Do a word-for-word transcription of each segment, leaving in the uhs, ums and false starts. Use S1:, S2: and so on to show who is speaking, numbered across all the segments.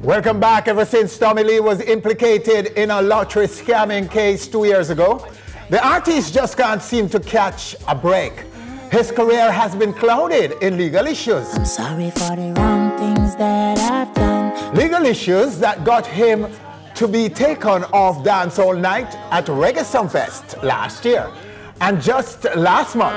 S1: Welcome back. Ever since Tommy Lee was implicated in a lottery scamming case two years ago, the artist just can't seem to catch a break. His career has been clouded in legal issues.
S2: I'm sorry for the wrong things that I've done.
S1: Legal issues that got him to be taken off Dancehall night at Reggae Sumfest last year. And just last month,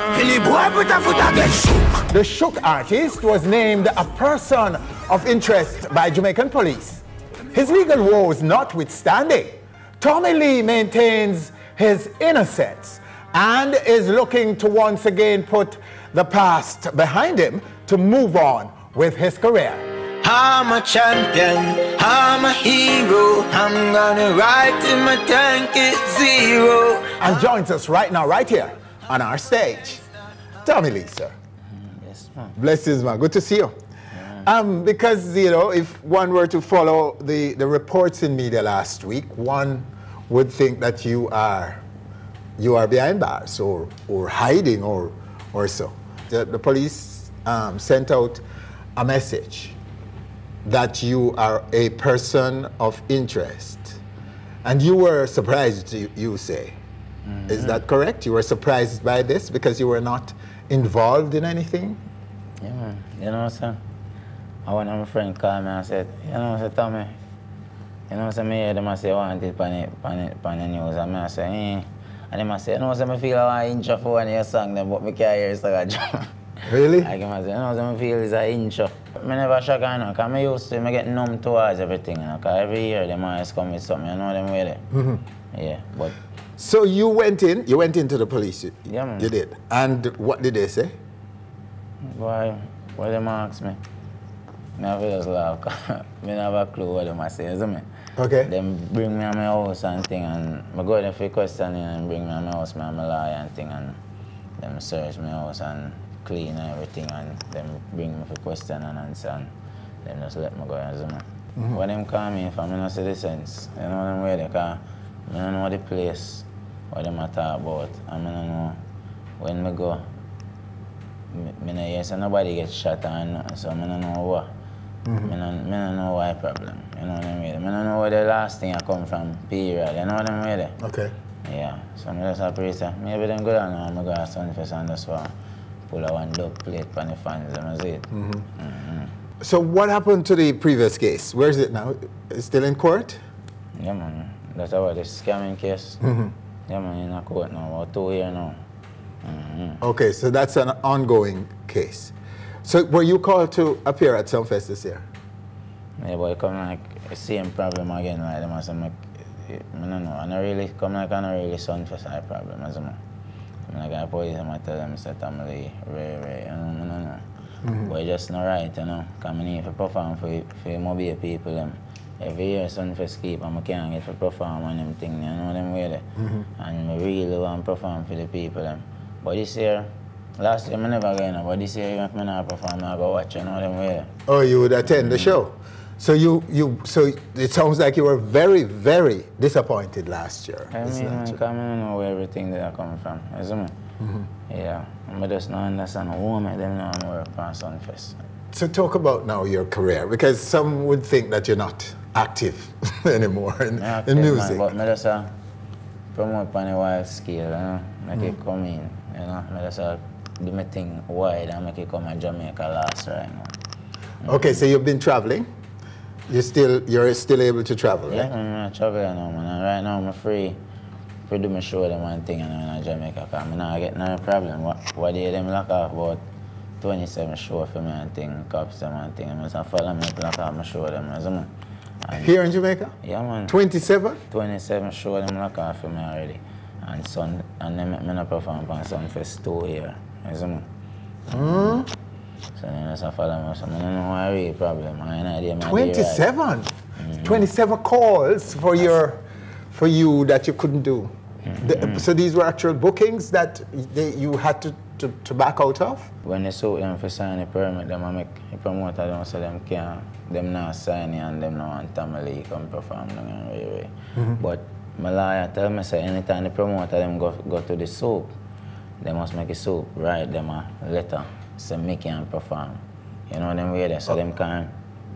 S1: the shook artist was named a person of interest by Jamaican police. His legal woes notwithstanding, Tommy Lee maintains his innocence and is looking to once again put the past behind him to move on with his career.
S3: I'm a champion, I'm a hero, I'm gonna ride till my tank is zero.
S1: And joins us right now, right here on our stage, Tommy Lee, sir.
S4: Yes, man.
S1: Blessings, man. Good to see you. Yeah. Um, because, you know, if one were to follow the, the reports in media last week, one would think that you are you are behind bars or, or hiding or, or so. The, the police um, sent out a message that you are a person of interest. And you were surprised, you, you say. Mm-hmm. Is that correct? You were surprised by this because you were not involved in anything?
S4: Yeah, man. You know, sir, I one of my friend called me and said, you know, sir, Tommy, you know, sir, me hear them say, I want it on the news. And I say, eh. And them say, you know, sir, I feel like I'm injured for one of your songs, but I can't hear it's like a drum.
S1: Really?
S4: I can say, you know, sir, I feel it's an injured. I never shock, you know, because I used to I get numb towards everything, you know, because every year they always come with something, you know them way there. Mm-hmm. Yeah, but...
S1: So you went in, you went into the police? You,
S4: yeah, man.
S1: You did. And what did they say?
S4: Boy, what they ask me? I never just laugh, because I have a clue what they say, isn't it?
S1: Okay.
S4: Them bring me to my house and thing, and I go there for questioning and bring me to my house, me and my lawyer and thing, and them search my house and clean and everything, and them bring me for question and answer, and them just let me go, isn't it? Mm-hmm. When them call me, if I'm not see the sense, you know them way, because I don't know the place, what them talk about, and I don't know when I go, I don't hear so nobody gets shot or nothing, so I don't know what. Mm-hmm. I don't, I don't know why problem, you know what I mean? I don't know where the last thing I come from, period, you know what I mean?
S1: Okay.
S4: Yeah, so I just have to say, maybe them go down now, I'm going to Sumfest and just want to pull a one dub plate for the fans, and see it. Mm-hmm. Mm-hmm.
S1: So what happened to the previous case? Where is it now? It's still in court?
S4: Yeah, man. That's about the scamming case. Mm-hmm. Yeah, man, in a court now, about two years now. Mm-hmm.
S1: Okay, so that's an ongoing case. So were you called to appear at Sumfest this year?
S4: Yeah, but it come like the same problem again, like them as I'm like, I don't know, and I really come like I don't really Sumfest high problem as I'm like I police them, I tell them say Tommy very, very, you know, I don't know. Mm-hmm. But it's just not right, you know, because I need to perform for for mobile people them. Every year Sumfest keep and I can't get to perform on them things, you know them way there. Mm-hmm. And I really want to perform for the people them. But this year, last year I never go, but this year even if I not perform, I go watch, you know them way there.
S1: Oh, you would attend the show? So you, you, so it sounds like you were very, very disappointed last year.
S4: I mean, man, because I don't know where everything that I come from, you see me? Mm-hmm. Yeah, I just don't understand who make them know I'm work on Sumfest. So
S1: talk about now your career, because some would think that you're not active anymore in,
S4: active,
S1: in music.
S4: Man, but I just uh, promote on a wide scale, you know, make mm-hmm. it come in, you know, I just uh, do my thing wide and make it come in Jamaica last right now. Mm-hmm.
S1: Okay, so you've been traveling. You're still, you're still able to travel, right?
S4: Yeah, I'm traveling now, man. And right now I'm free to do my show them one thing and I'm in Jamaica, because I'm not getting no problem. What, what day them lock off about twenty-seven show for me and thing, cops them and thing. I'm just follow me to lock off my show them, as man. And
S1: here in Jamaica?
S4: Yeah, man.
S1: twenty-seven?
S4: twenty-seven show them lock off for me already. And son, and then me not perform on Sumfest two year, as man. Mm. So then I just follow me, so I don't know why really problem. I idea
S1: twenty-seven? Mm-hmm. twenty-seven calls for your, for you that you couldn't do. Mm-hmm. the, so these were actual bookings that they, you had to, to, to back out of?
S4: When they saw them for sign the permit, them I make the promoter them so them can't, them not sign it and them not want Tommy Lee come perform them really. Mm-hmm. But my lawyer tell me say anytime the promoter them go go to the soap, they must make a soap, write them a letter. So me can perform. You know them way there, so oh. them can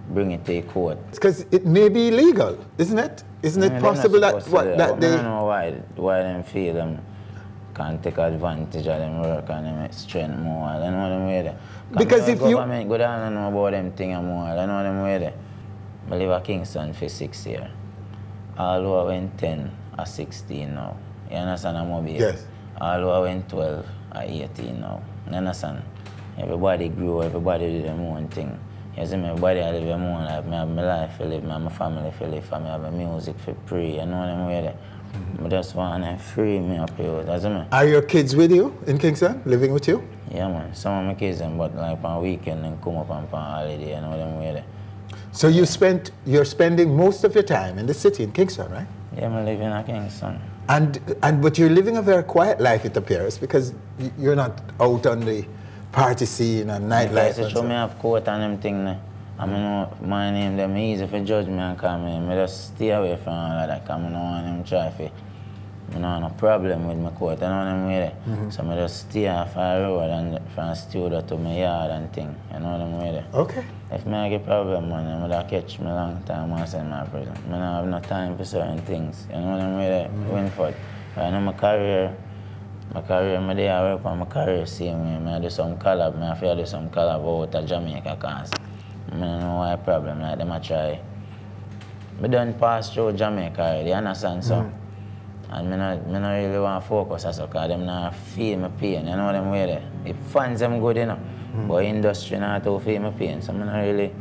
S4: bring it to the court.
S1: Because it may be illegal, isn't it? Isn't it
S4: I mean,
S1: possible that
S4: that,
S1: what
S4: that,
S1: that
S4: I
S1: they?
S4: don't know why why them feel them can take advantage of them work and them strength more. I don't know them way there.
S1: Because if you
S4: government go down and know about them thing and more. I don't know them way there. I live at Kingston for six years. All who went ten or sixteen now. You understand? I'm mobile.
S1: Yes.
S4: All who went twelve or eighteen now. You understand? Everybody grew, everybody did their own thing. You see me, everybody I live their own life. I have my life to live, I have my family to live, I have my music for free. You know them way there. Mm-hmm. I just want to free me up here. You see me?
S1: Are your kids with you in Kingston, living with you?
S4: Yeah man, some of my kids them, but like on weekend and come up and on holiday, you know them way there.
S1: So you spent, you're spending most of your time in the city in Kingston, right?
S4: Yeah, I'm living in Kingston.
S1: And, and but you're living a very quiet life, it appears, because y- you're not out on the party scene and nightlife.
S4: Like, so me have court and them thing there. I mean, know my name, them easy for judge me and call me. I just stay away from all of that, because I don't want them try to, I don't have no problem with my court, I know them way there. Mm-hmm. So I just stay off the road and from studio to my yard and thing, you know them way there.
S1: Okay.
S4: If I get a problem, man, I'm going to catch me a long time and send me to prison. I don't have no time for certain things, you know them way there, mm-hmm. Winford. I know my career, my career, my day I work on my career same way. I do some collab, I have to do some collab out of Jamaica cause I don't know why problem like them I try. I done pass through Jamaica already, you understand so? Mm-hmm. And I not, I not really want to focus on that because them not feel my pain, you know them way there. If fans them good, you know, mm-hmm. But industry not to feel my pain, so I not really,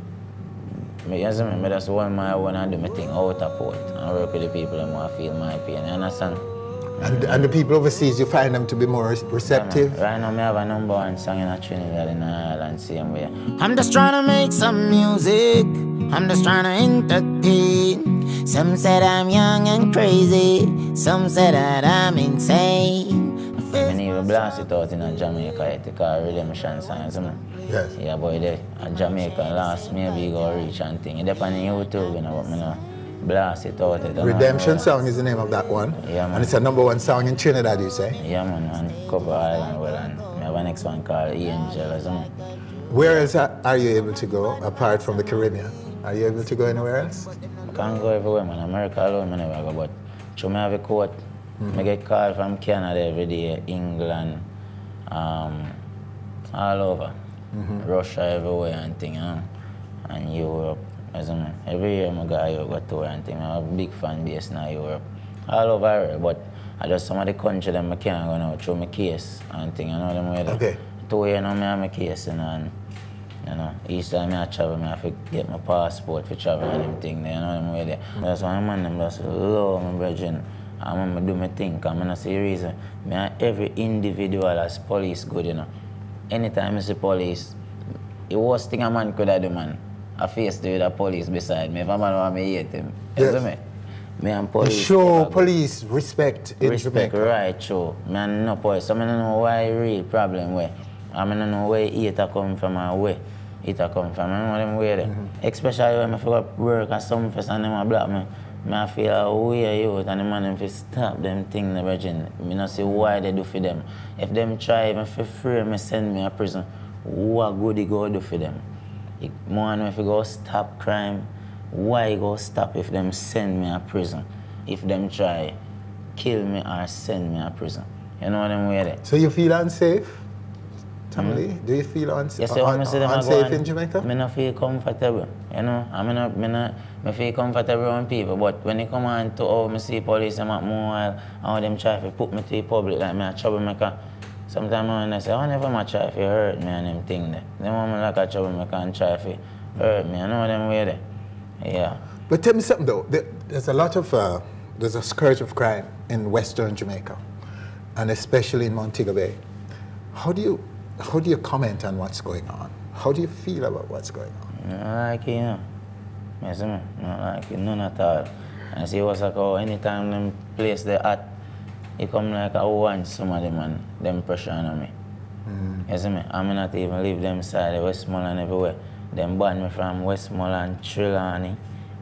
S4: you see me, I just want my own and do my thing out of port and work with the people that want to feel my pain, you understand?
S1: And, and the people overseas, you find them to be more receptive?
S4: Yeah, right now, I have a number one song in Trinidad in Ireland, same way.
S2: I'm just trying to make some music. I'm just trying to entertain. Some said I'm young and crazy. Some said that I'm insane.
S4: I need to blast it out in Jamaica because redemption science, you know?
S1: Yes.
S4: Yeah, boy, there. In Jamaica, last maybe you go reach and thing. It depends on YouTube, you know, but I know. Blast it out. It,
S1: Redemption Song is the name of that one.
S4: Yeah, man.
S1: And it's a number one song in Trinidad, you say?
S4: Yeah, man. And cover island well, and we have a next one called Angel, isn't it?
S1: Where else are you able to go apart from the Caribbean? Are you able to go anywhere else?
S4: I can't go everywhere, man. America alone, I never go. But through me have a court, mm-hmm. I get called from Canada every day, England, um, all over, mm-hmm. Russia everywhere and thing, you know, and Europe. Every year I go to Europe tour and thing. I have a big fan base in Europe. All over here, but I just some of the country that I can't go now through my case and thing, you know them way.
S1: Okay.
S4: Two years now I have my case, you know, and you know, each time I travel I have to get my passport for travel and them thing, you know them way there. Mm-hmm. That's why I'm on them just love my brethren. I'm gonna do my thing, because I'm not see reason. Me every individual as police good, you know. Anytime I see police, the worst thing a man could have do, man. I face the police beside me. If a man want me hate him,
S1: yes.
S4: You see me? Me and police.
S1: You show police respect in
S4: Respect,
S1: Jamaica.
S4: right, sure. Me and no police. So I don't know why real problem where. I don't know where it come from and where it come from. I don't know them way there. Mm-hmm. Especially when I feel work at Sumfest and them a black me. I feel a way out and the man them fi stop them thing the virgin. I don't see why they do for them. If them try even for free me send me a prison, what good they go do for them? More if you go stop crime, why you go stop if them send me a prison? If them try kill me or send me a prison. You know what I'm way there?
S1: So you feel unsafe? Tamale, mm-hmm. Do you feel uns
S4: yes,
S1: un un unsafe in
S4: and,
S1: Jamaica?
S4: I don't feel comfortable, you know. I mean, I, I, I feel comfortable around people, but when it come on to how I see police, I'm at more how them try to put me to the public, like me a troublemaker. Sometimes I say, I never ma try to hurt me and them thing there. Them want me like a troublemaker and try to hurt me. I know them way there. Yeah.
S1: But tell me something though. There, there's a lot of, uh, there's a scourge of crime in Western Jamaica, and especially in Montego Bay. How do you, how do you comment on what's going on? How do you feel about what's going on?
S4: I like it, you know. You see me? I like it, none at all. I see what's like, oh, anytime them place they at, it come like I want some of them and them pressure on me. Mm. You see me? I'm not even live them side of Westmoreland everywhere. Them ban me from Westmoreland, Trelawney,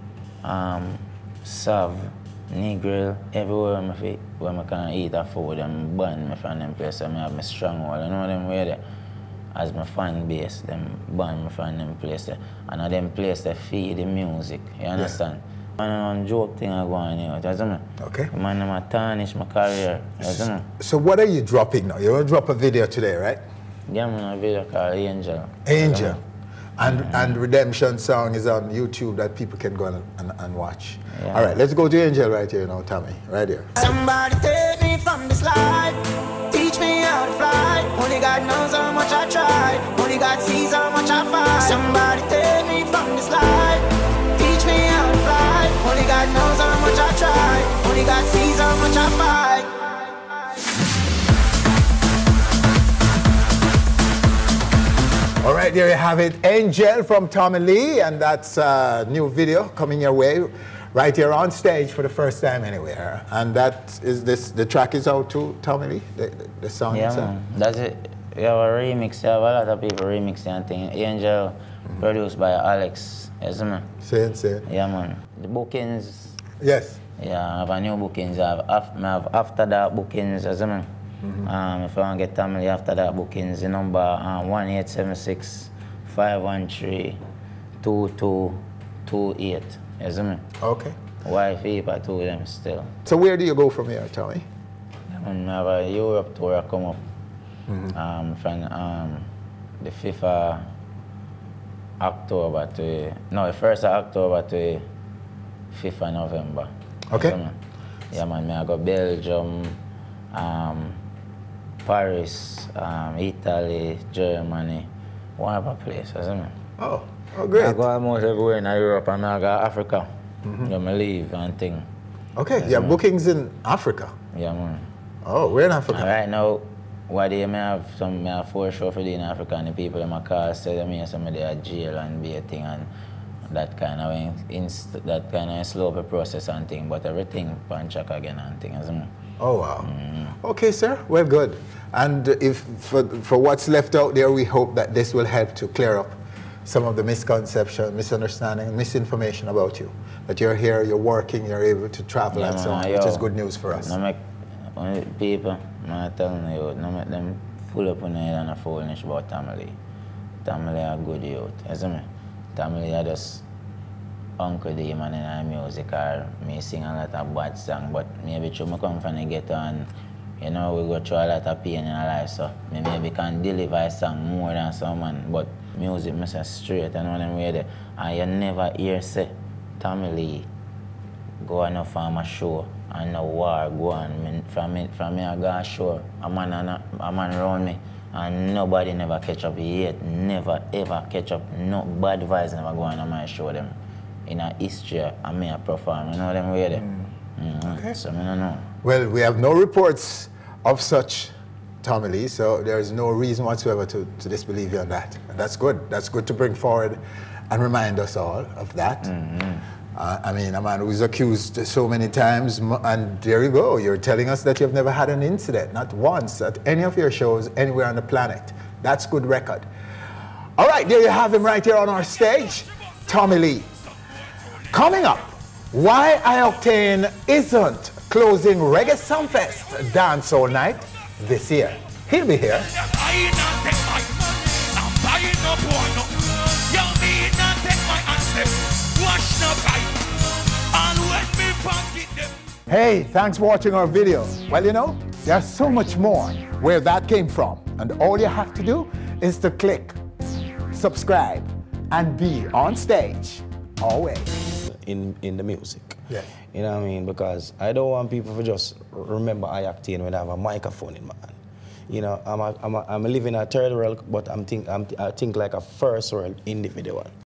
S4: um, Sav, Negril, everywhere me fi, where I can eat a food, them ban me from them place. So I have my stronghold, you know them way there. as my fan base, them band my fan them place there. And of them place they feed the music. You understand? Yeah. And on joke thing I go on here, you know?
S1: Okay.
S4: Man, I'm a tarnish my career. You know?
S1: So what are you dropping now? You're gonna drop a video today, right?
S4: Yeah, man, a video called Angel.
S1: Angel. And, mm-hmm. and Redemption song is on YouTube that people can go and, and, and watch. Yeah. All right, let's go to Angel right here now, Tommy. Right here.
S2: Somebody take me from this life. Teach me how to fly. Only God knows how much I tried. Only God sees how much I fight. Somebody take me from this life. Teach me how to fly. Only God knows how much I tried. Only God sees how much I fight.
S1: All right, there you have it. Angel from Tommy Lee, and that's a new video coming your way right here on stage for the first time anywhere. And that is this, the track is out too, Tommy Lee, the, the, the song
S4: yeah,
S1: itself.
S4: Man. That's it. We have a remix, we have a lot of people remixing and things. Angel, mm-hmm. produced by Alex, yes man?
S1: Same, same.
S4: Yeah man. The bookings.
S1: Yes.
S4: Yeah, I have a new bookings, I have, af I have after that bookings, yes man? Mm-hmm. um, if I want to get Tommy Lee after that bookings, the number um, one eight seven six, five one three, two two two eight. Yes, man.
S1: Okay.
S4: Wife, I two of them still.
S1: So where do you go from here, Tommy?
S4: I have a Europe tour I come up
S1: mm-hmm. um,
S4: from um, the fifth of October to, no, the first of October to fifth of November.
S1: Okay.
S4: Yes, man. Yeah, man, I go Belgium, um, Paris, um, Italy, Germany, one other place, isn't it?
S1: Oh, oh great.
S4: I go almost everywhere in Europe and I go Africa. Mm-hmm. You know, I leave and thing.
S1: Okay, yes, yeah, man. Bookings in Africa?
S4: Yeah, man.
S1: Oh, where in Africa?
S4: And right now, what day I have some I have four shows for the in Africa and the people in my car say me somebody at jail and be a thing and that kind of inst that kind of slow the process and thing, but everything punch check again and thing, isn't it?
S1: Oh wow. Mm-hmm. Okay, sir. Well, good. And if for, for what's left out there, we hope that this will help to clear up some of the misconception, misunderstanding, misinformation about you. That you're here, you're working, you're able to travel yeah, and so on, which is good news for us.
S4: No make people, I'm telling you, no make them full up on the head and a foolish about Tommy Lee. Tommy Lee are good youth, isn't it? Tommy Lee are just Uncle D man in our music, or me sing a lot of bad song, but maybe through me come from the ghetto and you know we go through a lot of pain in our life, so me maybe can deliver a song more than someone, but music me say straight and when I'm way there. And you never hear say Tommy Lee go on a farm a show and no war go on. Me, from me from me I go a show, a man and a, a man around me and nobody never catch up yet, never ever catch up, no bad vibes never go on my show them. In a history, I may have performed, you know them way there. Mm. Mm-hmm. Okay. So I don't know.
S1: Well, we have no reports of such, Tommy Lee, so there is no reason whatsoever to, to disbelieve you on that. And that's good. That's good to bring forward and remind us all of that. Mm-hmm. uh, I mean, a man who's accused so many times, and there you go. You're telling us that you've never had an incident, not once, at any of your shows anywhere on the planet. That's good record. All right, there you have him right here on our stage, Tommy Lee. Coming up, why I-Octane isn't closing Reggae Sumfest Dancehall night this year. He'll be here. Hey, thanks for watching our video. Well, you know, there's so much more where that came from. And all you have to do is to click subscribe and be on stage always.
S5: In, in the music.
S1: Yeah.
S5: You know what I mean? Because I don't want people to just remember I-Octane when I have a microphone in my hand. You know, I'm, a, I'm, a, I'm living a third world, but I'm think, I'm, I think like a first world individual.